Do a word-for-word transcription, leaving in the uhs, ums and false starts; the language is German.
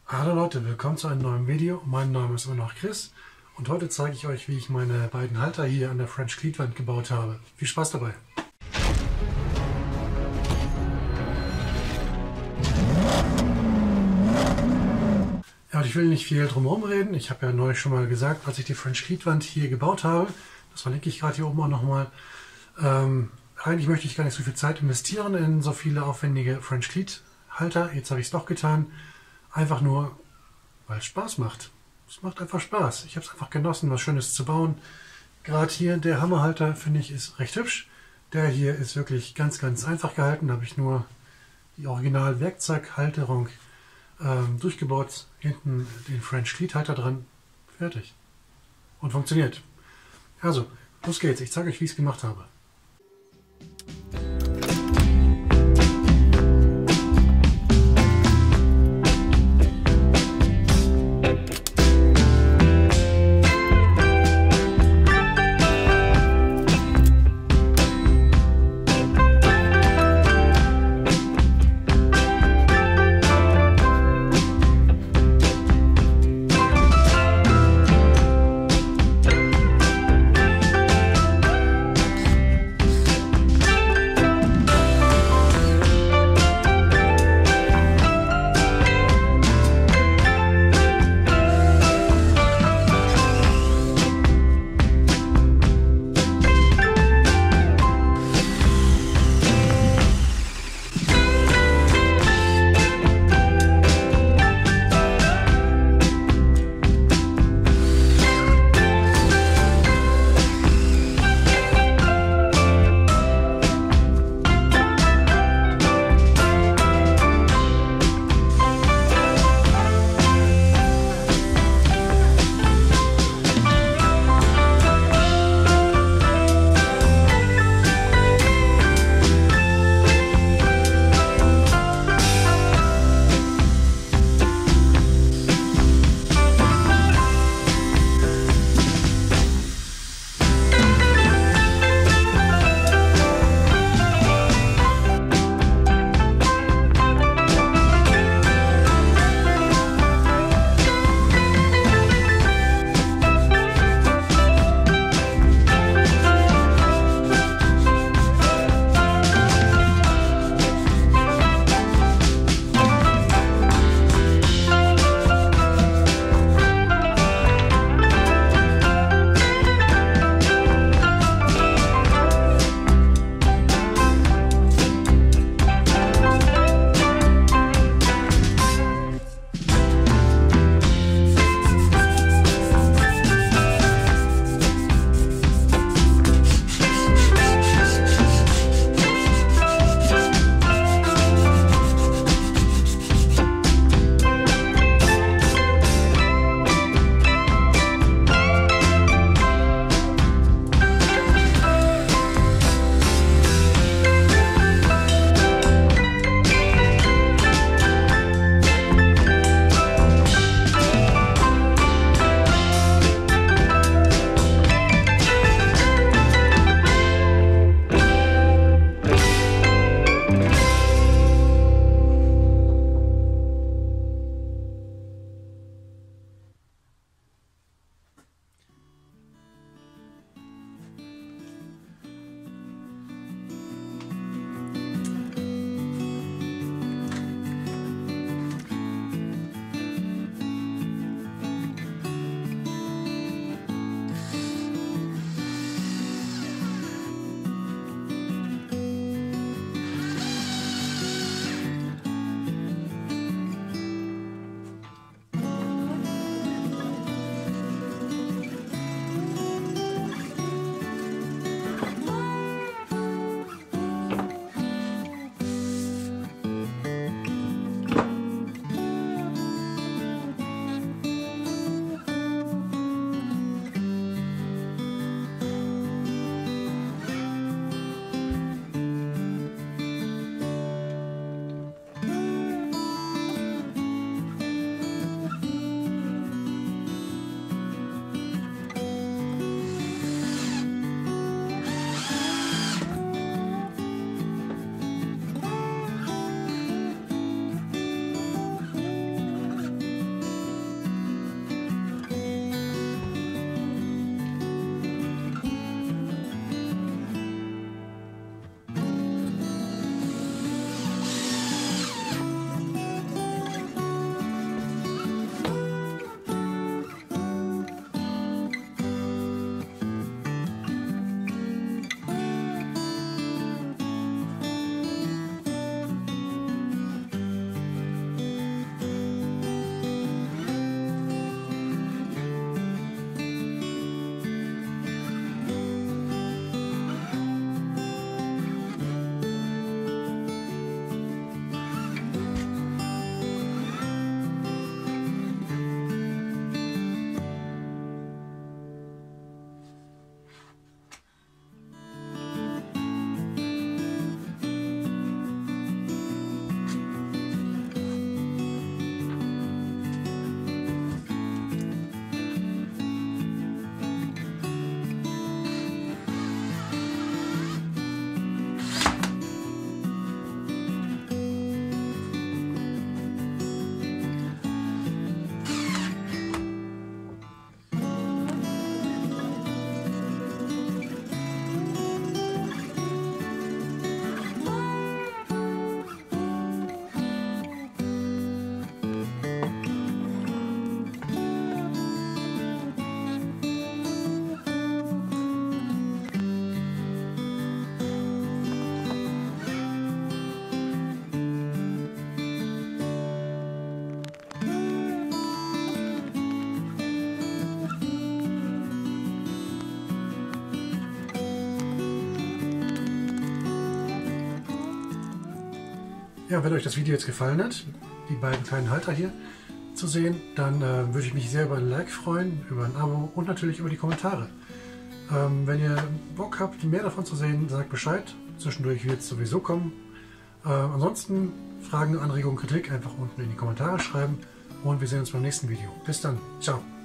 Hallo Leute, willkommen zu einem neuen Video. Mein Name ist immer noch Chris und heute zeige ich euch, wie ich meine beiden Halter hier an der French Cleat-Wand gebaut habe. Viel Spaß dabei! Ja, und ich will nicht viel drum herum reden. Ich habe ja neulich schon mal gesagt, als ich die French Cleat-Wand hier gebaut habe, das verlinke ich gerade hier oben auch nochmal, ähm, eigentlich möchte ich gar nicht so viel Zeit investieren in so viele aufwendige French Cleat-Halter. Jetzt habe ich es doch getan. Einfach nur, weil es Spaß macht. Es macht einfach Spaß. Ich habe es einfach genossen, was Schönes zu bauen. Gerade hier, der Hammerhalter, finde ich, ist recht hübsch. Der hier ist wirklich ganz, ganz einfach gehalten. Da habe ich nur die Original-Werkzeughalterung ähm, durchgebaut. Hinten den French Cleat-Halter dran. Fertig. Und funktioniert. Also, los geht's. Ich zeige euch, wie ich es gemacht habe. Ja, wenn euch das Video jetzt gefallen hat, die beiden kleinen Halter hier zu sehen, dann äh, würde ich mich sehr über ein Like freuen, über ein Abo und natürlich über die Kommentare. Ähm, wenn ihr Bock habt, mehr davon zu sehen, sagt Bescheid. Zwischendurch wird es sowieso kommen. Äh, ansonsten Fragen, Anregungen, Kritik einfach unten in die Kommentare schreiben und wir sehen uns beim nächsten Video. Bis dann. Ciao.